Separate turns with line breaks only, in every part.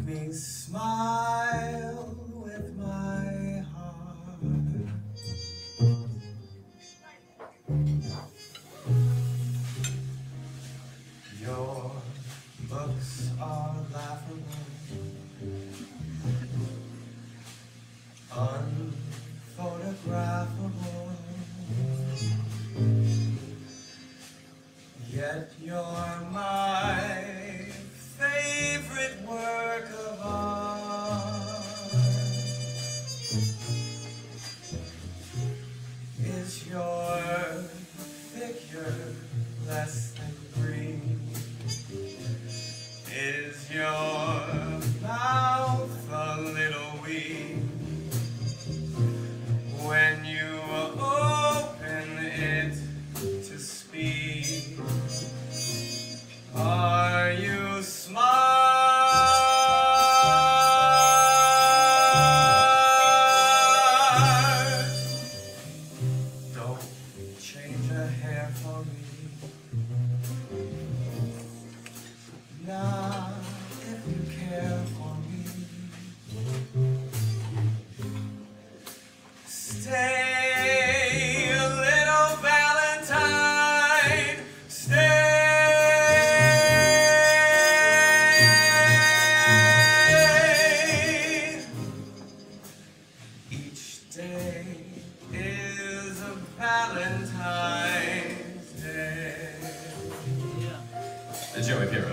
me smile with my heart. Your looks are laughable, unphotographable, yet you're my favorite work of art. Is your figure less than green? Is your mouth a little weak when you open it to speak? Are you smart? Don't change a hair for me. Not if you care for me. Stay, little Valentine. Stay. Each day is a Valentine's Day.
The Joey Hero.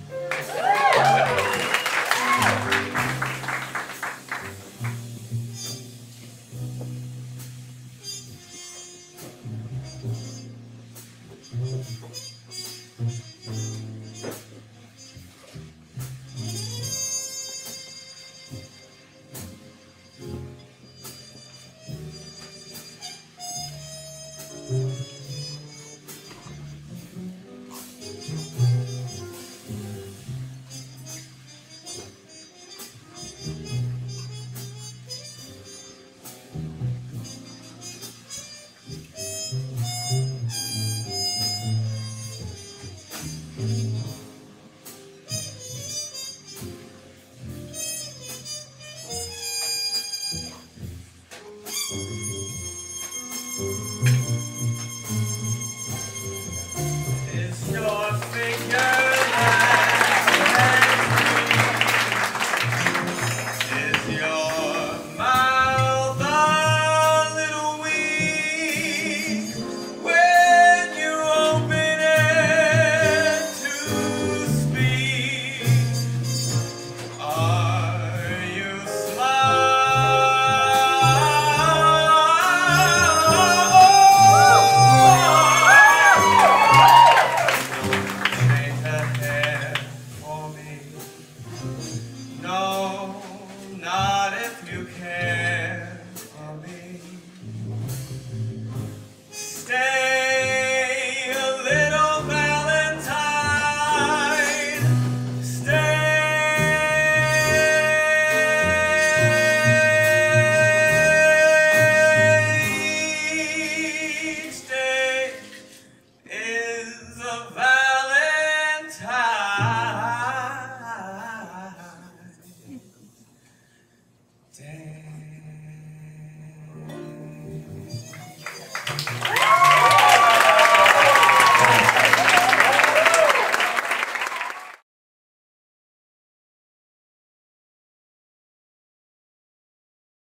Is your figure less than green? Is your mouth a little weak when you open it to speak? Are you Change a hair for me. No, not if you care for me. Stay, little Valentine. Stay.